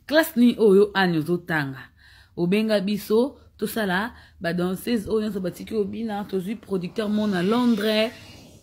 classe ni oyo anyo zotanga obenga biso tout ça là ba danseuse oyo so batiki obina tozui producteur mon à Londres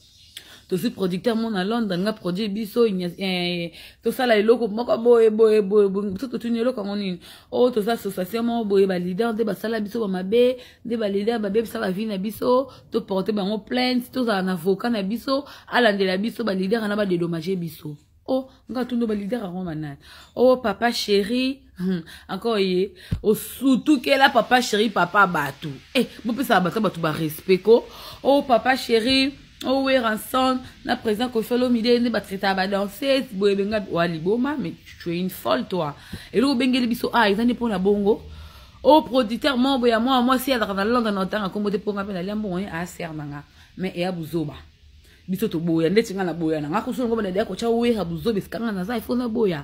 tozui producteur mon à Londres nga produit biso tout ça là eloko moko boye tout tuni eloko ngoni oh tout ça association mo boye ba leader de ba sala biso ba mabe de ba leader ba bebisa ba vina biso to porter bango plainte to za na avocat na biso alandela biso ba leader na ba dédommager biso. Oh, nga tundo ba leader a romana. Oh, papa chéri. Encore yé. Oh, surtout que là, papa chéri, papa batou. Eh, vous pouvez savoir batou ba respect ko. Oh, papa chéri. Oh, oui, rançon. Na présent qu'on fait l'omide, ne ba traiter ba danser. Boye benga wali boma, mais tu es une folle, toi. Et là, benga le biso, ah, ils en pour la bongo. Oh, producteur, moi, si elle a dans le Londres, on entend comme de pour ma peine, elle a un bon, à Sernanga. Mais et à Bouzoba. Biso to boya ndeti nga na boya na ngako solo ngoma ndaya ko cha we habuzo bisikanga na za ifona boya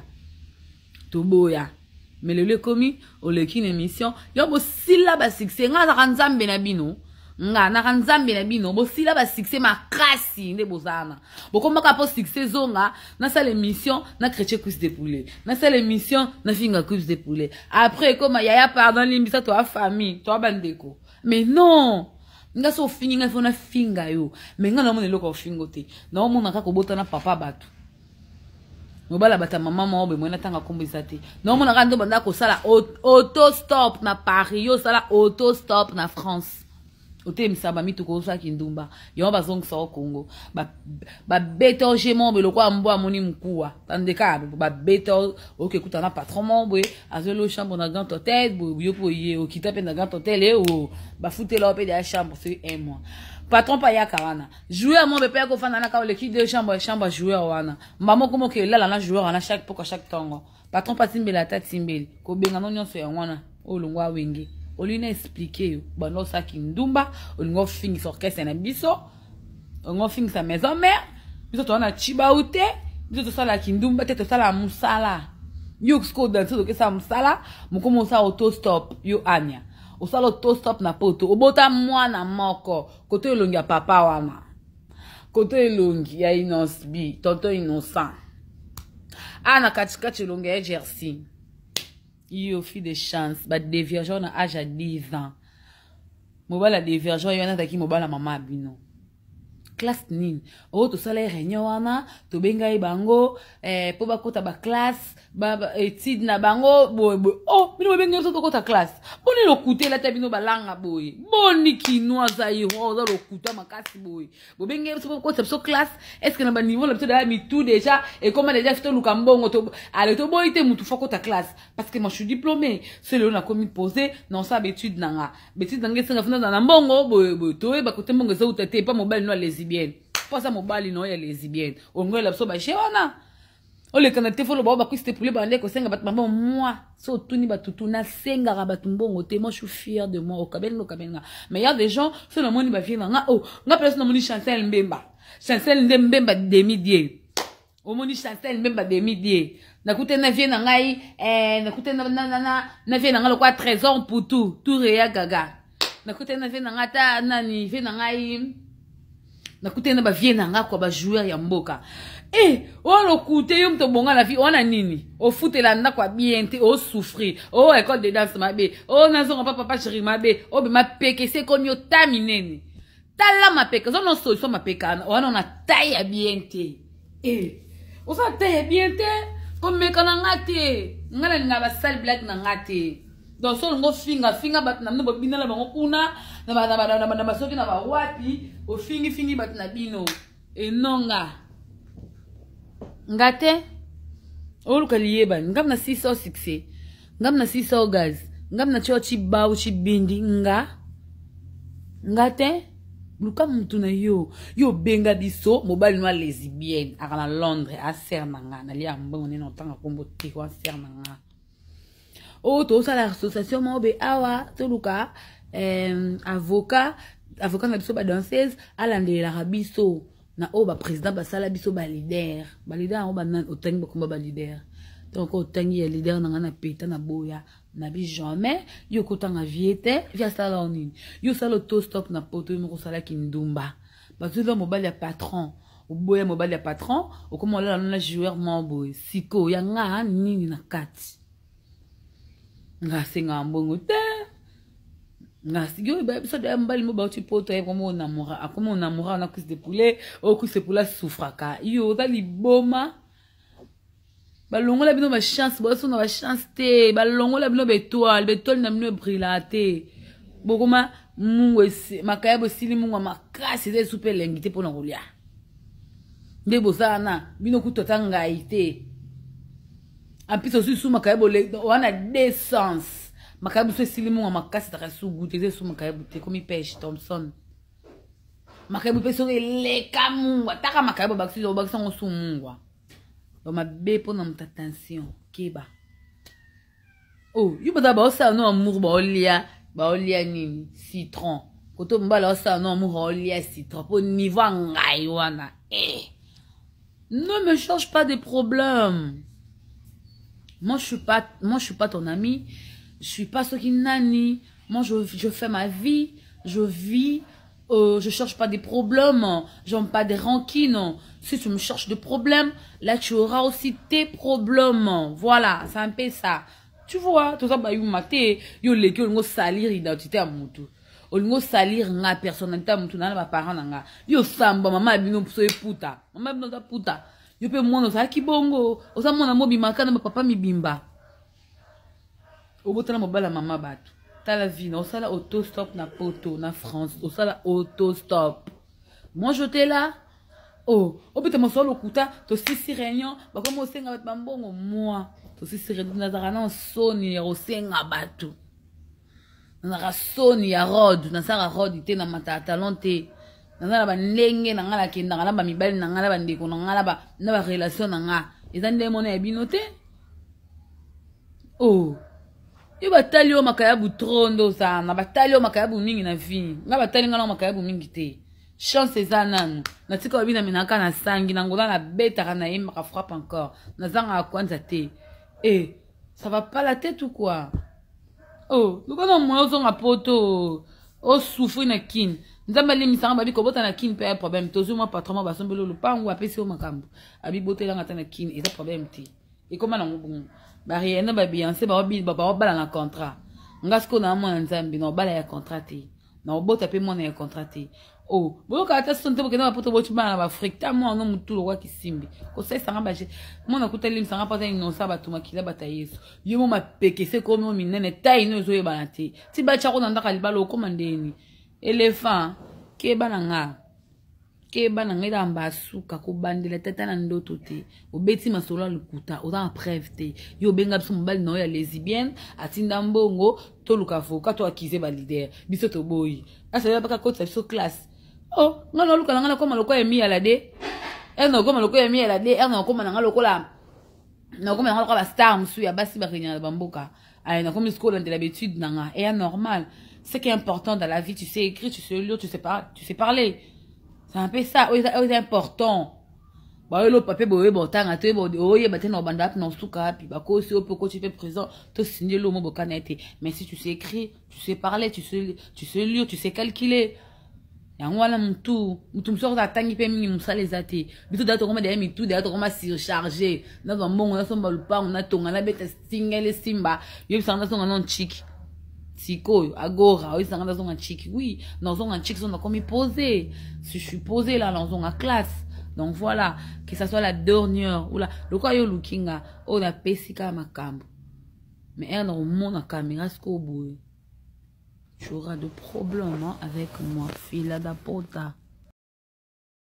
to boya melele komi oleki na émission yo bo sila ba succès nga za kanzambe na bino nga na kanzambe na bino bo sila ba succès makasi nde bozana bokoma ka po succès zonga na sa l'émission na chrétien cuisse de poulet na sa l'émission na finga cuisse de poulet après comme yaya pardon limbisa to a famille to bandeko mais non nga so fini nga fona finga yo mais nga na mona loko fingo te na mona ka ko bota na papa batu mobala bata mama mo be mona tanga kombisa te na mona ka ndo banda ko sala auto stop na Paris yo sala auto stop na France ote misaba mitu ko sa kindumba yo bazong sa Congo ba beto jemo be lokwa mbwa moni mkuwa tandeka ba beto oke kutana patron mo boye azelo chambre na grand hôtel yo po ye o kitape na grand hôtel e o ba fouter la pe de la chambre c'est un mois patron pa ya karana joueur mo be pe ko fana na ka le kit de chambre joueur wana mbamo komo ke la na joueur na chaque tongo patron pa timbela ta timbeli ko benga no nyonso ya wana o longwa wenge olina expliquer bano sa kindumba olingo fingi orchestre na biso ongo fingi sa maison mère biso to na chiba ute biso to sala kindumba te to sala musala yo sko danser to ke sa musala mukomo sa auto stop yo anya o sala auto stop na poto obota mwana moko koto elongi ya papa wana koto elongi ya Inosbi tonto innocent ana katikati elongi ya Jersey. Il offre des chances. Bah, dévergent à âge à 10 ans. Mobile à dévergent, il y en a qui mobile à maman bino. Classe nin. Oh, tout ça les réunions wana, to benga bango, po ba kota ba classe, ba étude na bango, boy. Oh, bino benga to kota classe. Boni lo kute la tabino balanga boy. Boni kinoza yi ho za lo kuta makasi boy. Bo benga so kota so classe, est-ce que na ba niveau la peut mi tout déjà et comment déjà fito lukambongo to ale to boy te mutu foko ta classe parce que moi je suis diplômé. C'est le on a commis posé non ça étude nanga. Étude nanga singa fina na mbongo boy to e ba kote mbongo za utate pas mobile no lesbienne. Pas ça mobile no ya lesbienne. On ngwe la so ba chewana. O le kanate fo lo ba ku stepule ba ndeko senga bat mama moi so tuni batutu na senga ga batumbongo te moi je suis fier de moi au kabel no kabel nga. Mais il y a des gens so na moni ba vina nga oh nga place na moni Chancel Mbemba. Chancel Mbemba demi-dieu. O moni Chancel Mbemba demi-dieu. Na kute na vie na ngai na kute na vie na nga lo kwa trésor pour tout réa gaga. Na kute na vie na nga ta nani vie na ngai na kute na ba vie na nga kwa ba joueur ya mboka. Eh, on le coûté yum to bonga la vie on a nini au foot la na kwa bien te au souffrir oh école de danse ma bé oh nazo papa chéri ma bé oh be ma peke c'est qu'on yo tamineni tala ma peke on solution ma peke on a taille bien te eh on sa taille bien te comme me kana ngate ngala nga ba sale black na ngate donc so ngo finga bat na no bina la bango kuna na ba soki na ba wapi o fingi bat na bino e nonga ngate oluka liyeba ngam na 600 succès ngam na 600 gaz ngam na chochi bawu chibindi ngate luka mutu na yo benga biso mobile no lesbienne akana Londres a Sernanga na lia mbongo ne notanga kombo tiko a Sernanga o to sa la association mobe awa to luka avocat na biso ba danseuse alandela rabiso na oba président basala biso ba leader o banan otangi bakomba ba leader donc otangi ya leader na ngana peta na boya na bi jamais yo kotanga viete via sala onini yo sala to stop na poto mo sala kindumba bazulo mobile ya patron oboya mobile ya patron okoma la na joueur mo boy siko ya nga nini na kati nga senga mbongo te nga sigyo ba so de mbali mo ba tu poto e comme on amoura on a cuisse de poulet au cuisse de poulet souffraka yo ta liboma balongola bino ba chance bo so na ba chance te balongola bino ba étoile na bino brillate bokoma mungwese makaya bo sili mungwa makasi de super lengite pona kolia nde bosana bino kutota ngai te en plus aussi sous makaya bo wana décence makaya bo sili mungwa makasi ta su goûter de sous makaya bo te comme pêche Thompson makaya bo peso le kamungwa taka makaya bo bakisi ngo su mungwa ba mabe pona mta attention keba oh yo bada ba osa no amour ba olia nini citron koto mbala osa no amour olia citron po niveau ngai wana ne me cherche pas des problèmes. Moi je suis pas ton ami, je suis pas ce qui nani. Moi je fais ma vie, je vis, je cherche pas des problèmes, j'aime pas des rancines. Si tu me cherches des problèmes, là tu auras aussi tes problèmes. Voilà, c'est un peu ça. Tu vois, tout ça bah you maté, yo le que on salir identité à mutu. On salir nga personnalité à mutu na ba parents nga. Yo samba mama bino so puta. Mama bino ta puta. Yo pe mwana za kibongo, oza mwana mobi makana ba papa mibimba. Obotana mobala mama batu. Ta la vie, on sala autostop na poto na France, on sala autostop. Moi je t'ai là. Oh, obita mo solo kuta to sisi réunion, ba comme o senga bat bambongo moi. To sisi réunion na zarana soni ya o senga batu. Na ra soni ya rod, na sara rod ite na matata lonte. Na ba ndenge na ngala kinda na ba mibali na ngala ba ndeko na ngala ba na ba relation na nga. Ezande mona ya binote. Oh. Yo batali o makayabu trondo sana, batali o makayabu mingi na vie. Nga batali ngala o makayabu mingi te. Chance ezananu. Na tika wabina minaka na sangi na ngola na beta na yema ka frappe encore. Na zanga akwanza te. Eh, ça va pas la tête ou quoi? Oh, luka na mwa zonga poto. Oh, souffrir na kin. Nzamba li misanga babi ko bota na kin pe problème. Tozu mo patron mo basombelo lupangu apesi o makambo. Abi botela ngata na kin, eza problème te. Et comment na ngubungu? Bari ena ba Beyoncé ba bala na contrat. Ngasko na mwana nzambi na bala ya contrat te. Na obota pe mwana ya contrat te. Oh, boka ata sonte bokena ba poto botu bana ba frikta mo no mutu lo kwa kisimbi. Ko sai sanga ba je. Mona kutali msanga pata ino sa ba tuma kila bata Yesu. Yo mo mapeke se ko mo minene tai no zo yebana te. Ti ba chako na ndaka libalo ko mandeni. Elephant ke bana nga. Keba na ngeda mbasuka ko bandela tata na ndoto te obeti masolo lukuta oza preuve te yo benga biso mobali no ya lesbienne atinda mbongo to luka avocat to akize ba leader biso to boyi asa ya baka kota biso classe oh ngana luka ngana ko maloko ya mi ala de eno ko maloko ya mi ala de eno ko mananga lokola na ko mananga lokola star musu ya basi ba kenya bamboka ay na comme school de l'habitude nanga et normal ce qui est important dans la vie tu sais écrire tu sais lire tu sais parler. C'est un peu ça, c'est important. Bah, le papier, bah, bon, t'as un peu, oh, y a battu dans le bandap, non, souka, puis bah, quoi, si on peut continuer présent, tu signes le mot, bocanete. Mais si tu sais écrire, tu sais parler, tu sais lire, tu sais calculer. Et en voilà, mon tout me sort à tangi, puis mon ça les a été. Mais tout d'abord, on m'a dit, tout d'abord, on m'a surchargé. Dans un bon, on a son balpa, on a ton, on a bête, single, simba. Yo, ça, on a son nom chic. Siko, agora, oui, ça rend dans un chic. Oui, dans un chic, on a comme posé. Si je suis posé là, dans une classe. Donc voilà, que ça soit la dernière ou la, le quoi yo lookinga, on a pesika makambo. Mais un dans le monde en caméra, ce qu'on boue. Tu auras de problèmes avec moi, fila da pota.